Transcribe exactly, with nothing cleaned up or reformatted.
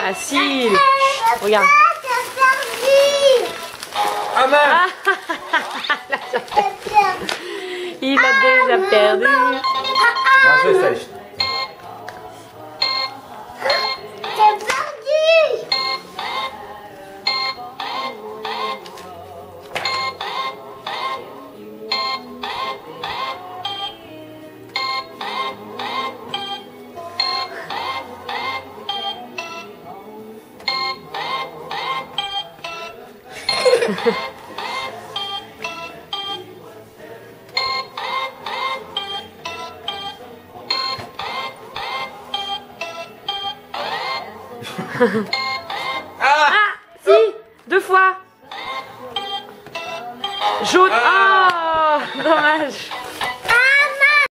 Facile. Regarde. Ah mince. Il a déjà perdu. Non, je sèche. C'est perdu. Ah, si, deux fois. Jaune. Ah, oh, dommage.